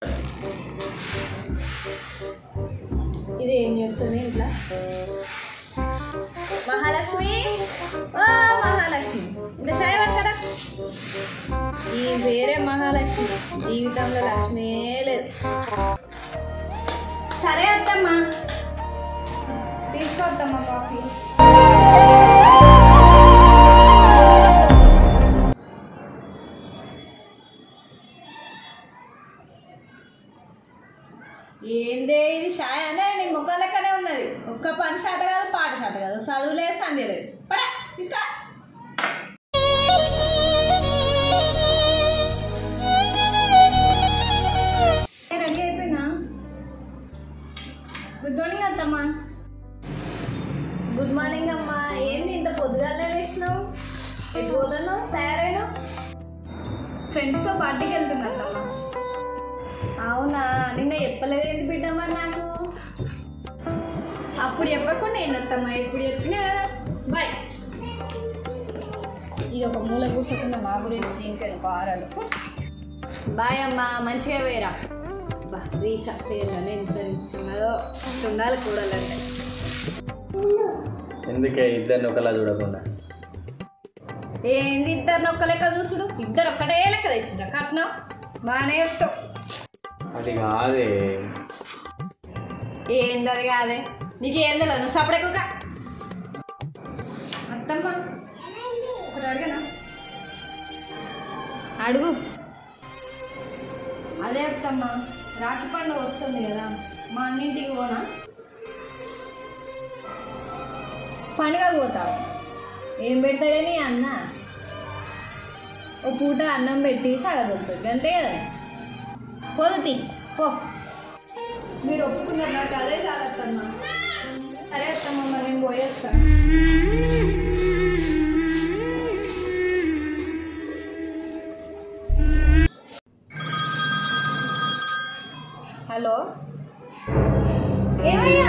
ఇది ఏం చేస్తుంది ఇంట్లో? మహాలక్ష్మి, ఓ మహాలక్ష్మి, ఇంకా చాయ్ పట్టుకరా. ఈ వేరే మహాలక్ష్మి, జీవితంలో లక్ష్మే లేదు. సరే అత్తమ్మా, తీసుకొద్దమ్మా కాఫీ. ఏందే ఇది ఛాయ్ అనే నీ ముఖం లెక్కనే ఉన్నది. ఒక్క పని శాత కాదు, పాట శాత కాదు, చదువు లేదు, సంధ్య లేదు. పడా తీసుకో. రెడీ అయిపోయినా? గుడ్ మార్నింగ్ అత్తమ్మా. గుడ్ మార్నింగ్ అమ్మా. ఏంటి ఇంత పొద్దుగాలే వేసినావు? ఎటు పోతాను తయారైనా? ఫ్రెండ్స్తో పార్టీకి వెళ్తున్నా అత్తమ్మా. అవునా, నిన్న చెప్పలేదు ఏంటి బిడ్డమ్మా నాకు? అప్పుడు చెప్పకుండా ఏంటమ్మా, ఇప్పుడు చెప్పినా కదా. బాయ్. ఇది ఒక మూల కూర్చోకుండా మా గురించి ఇంకా వారాలు. బాయ్ అమ్మా, మంచిగా వేరా. బా రీచ్ పేర్లని ఎంత రీచ్ ఉన్నదో ఉండాలి కూడాలంటే. ఎందుకే ఇద్దరిని ఒకలా చూడకుండా? ఏంది ఇద్దరిని ఒక్క లెక్క చూసుడు? ఇద్దరు ఒక్కటే లెక్క తెచ్చిండ్రా కట్నం? బాగానే చెప్తావు. అది కాదే. ఏందది కాదే? నీకేం తెలియదు, నువ్వు సపడెక్కుగా. అత్తమ్మా ఒకటి అడిగనా? అడుగు. అదే అత్తమ్మా, రాఖీ పండుగ వస్తుంది కదా, మా అన్నింటికి పోనా? పండుగ పోతావు? ఏం పెడతాడని అన్న? ఓ పూట అన్నం పెట్టి సాగదొరుకుతాడు అంతే కదా. పోదుతి పో. మీరు ఒప్పుకున్నారు, నాకు అదే చాలత్తమ్మా. సరే అత్తమ్మా, మరి నేను పోయేస్తాను. హలో, ఏమయ్యా?